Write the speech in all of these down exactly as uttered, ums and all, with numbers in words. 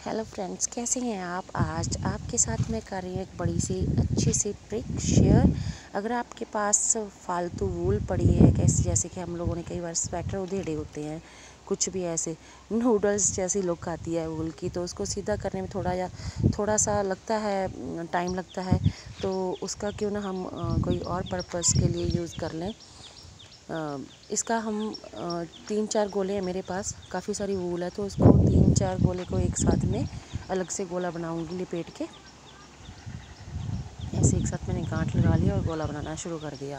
Hello friends, कैसे हैं आप। आज आपके साथ मैं कर रही हूँ एक बड़ी सी अच्छी सी ट्रिक शेयर। अगर आपके पास फालतू वूल पड़ी है, कैसे जैसे कि हम लोगों ने कई बार स्वेटर उधेड़े होते हैं, कुछ भी ऐसे नूडल्स जैसी लुक आती है वूल की, तो उसको सीधा करने में थोड़ा या थोड़ा सा लगता है, टाइम लगता है। तो उसका क्यों ना हम कोई और पर्पस के लिए यूज़ कर लें। इसका हम तीन चार गोले हैं मेरे पास, काफ़ी सारी वूल है, तो उसको तीन चार गोले को एक साथ में अलग से गोला बनाऊंगी लिपेट के। ऐसे एक साथ मैंने गांठ लगा लिया और गोला बनाना शुरू कर दिया।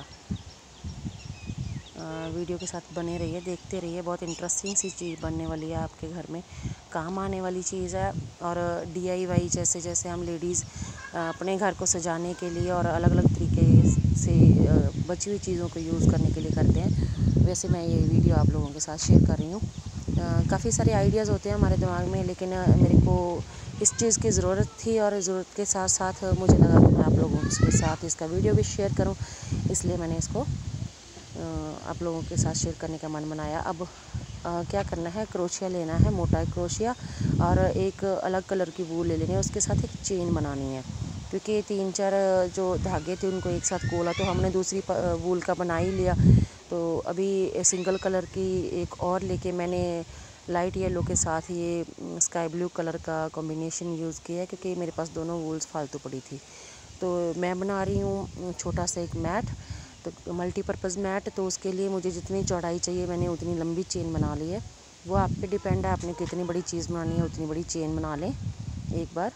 आ, वीडियो के साथ बने रहिए, देखते रहिए, बहुत इंटरेस्टिंग सी चीज़ बनने वाली है, आपके घर में काम आने वाली चीज़ है। और डी आई वाई जैसे जैसे हम लेडीज़ अपने घर को सजाने के लिए और अलग अलग तरीके से बची हुई चीज़ों को यूज़ करने के लिए करते हैं, वैसे मैं ये वीडियो आप लोगों के साथ शेयर कर रही हूँ। काफ़ी सारे आइडियाज़ होते हैं हमारे दिमाग में, लेकिन मेरे को इस चीज़ की ज़रूरत थी और ज़रूरत के साथ साथ मुझे लगा कि मैं आप लोगों के साथ इसका वीडियो भी शेयर करूं, इसलिए मैंने इसको आप लोगों के साथ शेयर करने का मन बनाया। अब आ, क्या करना है, क्रोशिया लेना है, मोटा क्रोशिया, और एक अलग कलर की वूल ले लेनी है, उसके साथ एक चेन बनानी है। क्योंकि तीन चार जो धागे थे उनको एक साथ खोला, तो हमने दूसरी वूल का बना ही लिया। तो अभी सिंगल कलर की एक और लेके मैंने लाइट येलो के साथ ये स्काई ब्लू कलर का कॉम्बिनेशन यूज़ किया है, क्योंकि मेरे पास दोनों वूल्स फालतू पड़ी थी। तो मैं बना रही हूँ छोटा सा एक मैट, तो मल्टीपर्पज़ मैट। तो उसके लिए मुझे जितनी चौड़ाई चाहिए मैंने उतनी लंबी चेन बना ली है। वो आप पे डिपेंड है, आपने कितनी बड़ी चीज़ बनानी है उतनी बड़ी चेन बना लें। एक बार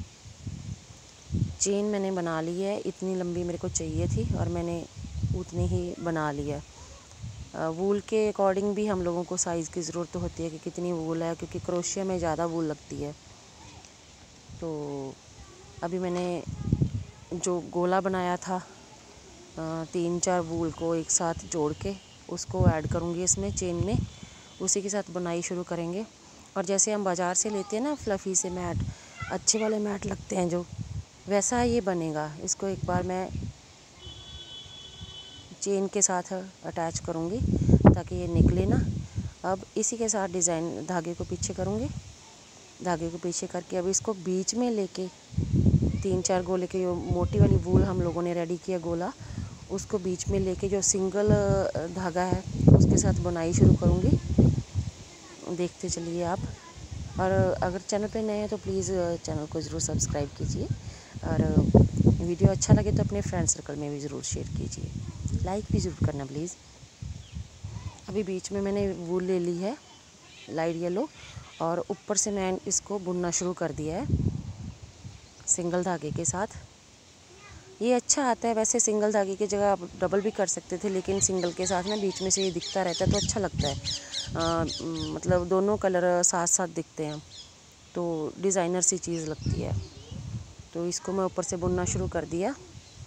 चेन मैंने बना ली है, इतनी लंबी मेरे को चाहिए थी और मैंने उतनी ही बना ली है। वूल के अकॉर्डिंग भी हम लोगों को साइज़ की ज़रूरत होती है कि कितनी वूल है, क्योंकि क्रोशिया में ज़्यादा वूल लगती है। तो अभी मैंने जो गोला बनाया था, तीन चार वूल को एक साथ जोड़ के उसको ऐड करूँगी इसमें चेन में, उसी के साथ बुनाई शुरू करेंगे। और जैसे हम बाज़ार से लेते हैं ना फ्लफ़ी से मैट, अच्छे वाले मैट लगते हैं जो, वैसा ये बनेगा। इसको एक बार मैं चेन के साथ अटैच करूँगी ताकि ये निकले ना। अब इसी के साथ डिज़ाइन धागे को पीछे करूँगी, धागे को पीछे करके अब इसको बीच में लेके तीन चार गोले के जो मोटी वाली वूल हम लोगों ने रेडी किया गोला, उसको बीच में लेके जो सिंगल धागा है उसके साथ बुनाई शुरू करूँगी। देखते चलिए आप। और अगर चैनल पे नए हैं तो प्लीज़ चैनल को ज़रूर सब्सक्राइब कीजिए, और वीडियो अच्छा लगे तो अपने फ्रेंड सर्कल में भी ज़रूर शेयर कीजिए, लाइक भी ज़रूर करना प्लीज़। अभी बीच में मैंने वूल ले ली है लाइट येलो, और ऊपर से मैं इसको बुनना शुरू कर दिया है सिंगल धागे के साथ। ये अच्छा आता है, वैसे सिंगल धागे की जगह आप डबल भी कर सकते थे, लेकिन सिंगल के साथ ना बीच में से ये दिखता रहता है तो अच्छा लगता है। आ, मतलब दोनों कलर साथ साथ दिखते हैं तो डिज़ाइनर सी चीज़ लगती है। तो इसको मैं ऊपर से बुनना शुरू कर दिया,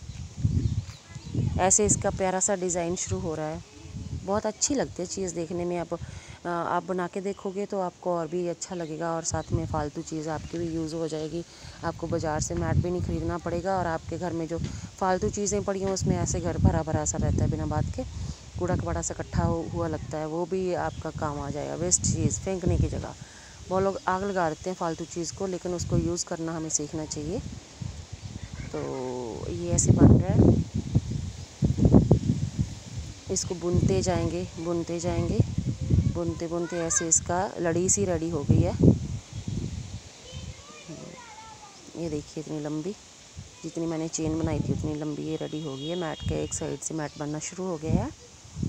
ऐसे इसका प्यारा सा डिज़ाइन शुरू हो रहा है। बहुत अच्छी लगती है चीज़ देखने में। आप आप बना के देखोगे तो आपको और भी अच्छा लगेगा, और साथ में फ़ालतू चीज़ आपकी भी यूज़ हो जाएगी। आपको बाज़ार से मैट भी नहीं ख़रीदना पड़ेगा, और आपके घर में जो फ़ालतू चीज़ें पड़ी हैं उसमें ऐसे घर भरा भरा सा रहता है, बिना बात के कूड़ा कबाड़ा सा इकट्ठा हुआ लगता है, वो भी आपका काम आ जाएगा। वेस्ट चीज़ फेंकने की जगह बहुत लोग आग लगा देते हैं फ़ालतू चीज़ को, लेकिन उसको यूज़ करना हमें सीखना चाहिए। तो ये ऐसे बन रहा है, इसको बुनते जाएंगे बुनते जाएंगे बुनते बुनते ऐसे इसका लड़ी सी रेडी हो गई है। ये देखिए इतनी लंबी, जितनी मैंने चेन बनाई थी उतनी लंबी ये रेडी हो गई है। मैट के एक साइड से मैट बनना शुरू हो गया है।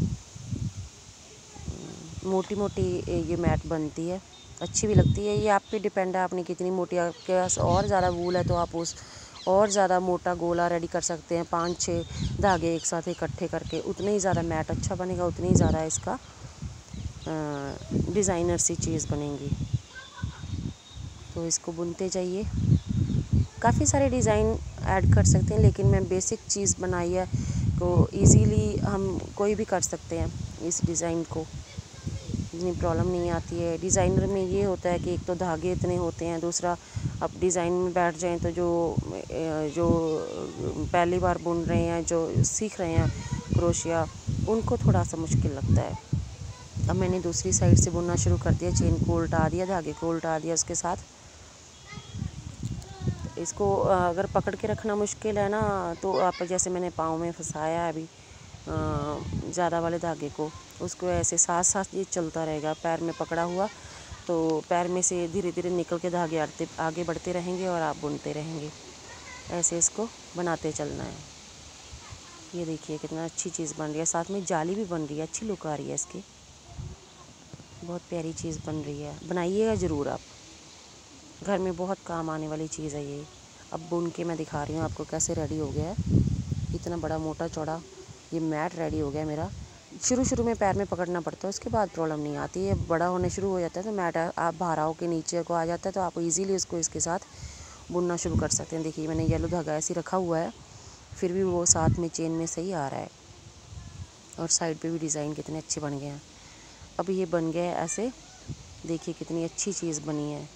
मोटी मोटी ये मैट बनती है, अच्छी भी लगती है। ये आप पे डिपेंड है, आपने कितनी मोटी, आपके पास और ज़्यादा वूल है तो आप उस और ज़्यादा मोटा गोला रेडी कर सकते हैं। पाँच छः धागे एक साथ इकट्ठे करके उतने ही ज़्यादा मैट अच्छा बनेगा, उतनी ही ज़्यादा इसका डिज़ाइनर सी चीज़ बनेगी। तो इसको बुनते जाइए, काफ़ी सारे डिज़ाइन ऐड कर सकते हैं, लेकिन मैं बेसिक चीज़ बनाई है तो इजीली हम कोई भी कर सकते हैं इस डिज़ाइन को, इतनी प्रॉब्लम नहीं आती है। डिज़ाइनर में ये होता है कि एक तो धागे इतने होते हैं, दूसरा अब डिज़ाइन में बैठ जाएं तो जो जो पहली बार बुन रहे हैं, जो सीख रहे हैं क्रोशिया, उनको थोड़ा सा मुश्किल लगता है। अब मैंने दूसरी साइड से बुनना शुरू कर दिया, चेन को उल्टा दिया, धागे को उल्टा दिया उसके साथ, इसको अगर पकड़ के रखना मुश्किल है ना, तो आप जैसे मैंने पाँव में फंसाया है अभी ज़्यादा वाले धागे को, उसको ऐसे साथ साथ ये चलता रहेगा। पैर में पकड़ा हुआ तो पैर में से धीरे धीरे निकल के धागे आते आगे बढ़ते रहेंगे और आप बुनते रहेंगे। ऐसे इसको बनाते चलना है। ये देखिए कितना अच्छी चीज़ बन रही है, साथ में जाली भी बन रही है, अच्छी लुक आ रही है इसकी, बहुत प्यारी चीज़ बन रही है। बनाइएगा ज़रूर आप, घर में बहुत काम आने वाली चीज़ है ये। अब बुन के मैं दिखा रही हूँ आपको कैसे रेडी हो गया है। इतना बड़ा मोटा चौड़ा ये मैट रेडी हो गया मेरा। शुरू शुरू में पैर में पकड़ना पड़ता है, उसके बाद प्रॉब्लम नहीं आती है। बड़ा होने शुरू हो जाता है तो मैट आप भाराओं के नीचे को आ जाता है, तो आप इजीली उसको इसके साथ बुनना शुरू कर सकते हैं। देखिए मैंने येलो धागा ऐसे रखा हुआ है, फिर भी वो साथ में चेन में सही आ रहा है। और साइड पे भी डिज़ाइन कितने अच्छे बन गए हैं। अब ये बन गया है ऐसे, देखिए कितनी अच्छी चीज़ बनी है।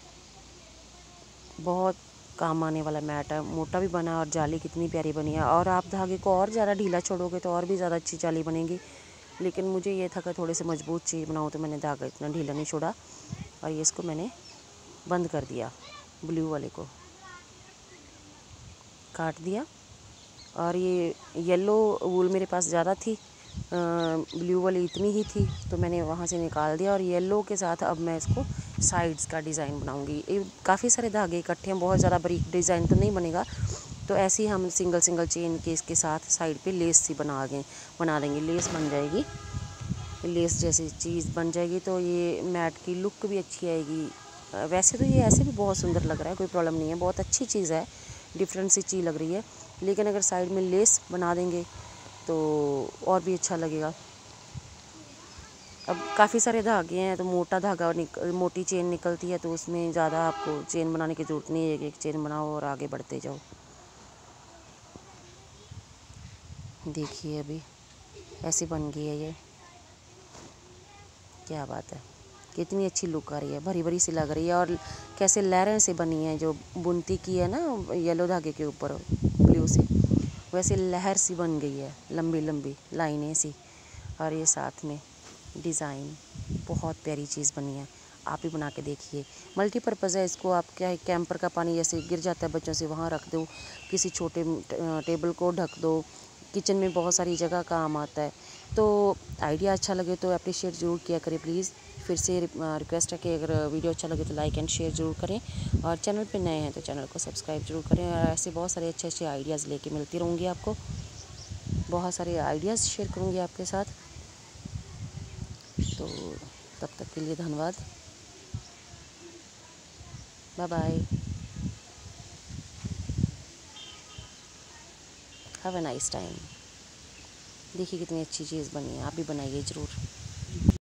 बहुत काम आने वाला मैट है, मोटा भी बना और जाली कितनी प्यारी बनी है। और आप धागे को और ज़्यादा ढीला छोड़ोगे तो और भी ज़्यादा अच्छी जाली बनेगी, लेकिन मुझे ये था कि थोड़े से मजबूत चीज़ बनाऊँ, तो मैंने धागा इतना ढीला नहीं छोड़ा और ये इसको मैंने बंद कर दिया। ब्लू वाले को काट दिया और ये येलो वूल मेरे पास ज़्यादा थी, ब्लू वाली इतनी ही थी, तो मैंने वहाँ से निकाल दिया। और येलो के साथ अब मैं इसको साइड्स का डिज़ाइन बनाऊंगी। ये काफ़ी सारे धागे इकट्ठे हैं, बहुत ज़्यादा बारीक डिज़ाइन तो नहीं बनेगा, तो ऐसे ही हम सिंगल सिंगल चेन के इसके साथ साइड पे लेस सी बना दें बना देंगे लेस बन जाएगी, लेस जैसी चीज़ बन जाएगी। तो ये मैट की लुक भी अच्छी आएगी। वैसे तो ये ऐसे भी बहुत सुंदर लग रहा है, कोई प्रॉब्लम नहीं है, बहुत अच्छी चीज़ है, डिफरेंट सी चीज़ लग रही है। लेकिन अगर साइड में लेस बना देंगे तो और भी अच्छा लगेगा। अब काफ़ी सारे धागे हैं, तो मोटा धागा निक मोटी चेन निकलती है, तो उसमें ज़्यादा आपको चेन बनाने की ज़रूरत नहीं है। एक एक चेन बनाओ और आगे बढ़ते जाओ। देखिए अभी ऐसी बन गई है ये, क्या बात है, कितनी अच्छी लुक आ रही है, भरी भरी सी लग रही है। और कैसे लहरें से बनी है, जो बुनती की है ना येलो धागे के ऊपर ब्लू से, वैसे लहर सी बन गई है, लंबी लंबी लाइनें सी। और ये साथ में डिज़ाइन, बहुत प्यारी चीज़ बनी है। आप ही बना के देखिए, मल्टीपर्पज़ है। इसको आप क्या है, कैंपर का पानी जैसे गिर जाता है बच्चों से, वहाँ रख दो, किसी छोटे टेबल को ढक दो, किचन में बहुत सारी जगह काम आता है। तो आइडिया अच्छा लगे तो अप्रिशिएट ज़रूर किया करें प्लीज़। फिर से रिक्वेस्ट है कि अगर वीडियो अच्छा लगे तो लाइक एंड शेयर ज़रूर करें, और चैनल पे नए हैं तो चैनल को सब्सक्राइब जरूर करें। और ऐसे बहुत सारे अच्छे अच्छे आइडियाज़ लेके मिलती रहूँगी आपको, बहुत सारे आइडियाज़ शेयर करूँगी आपके साथ। तो तब तक के लिए धन्यवाद, bye bye, have a nice time. देखिए कितनी अच्छी चीज़ बनी है, आप भी बनाइए ज़रूर।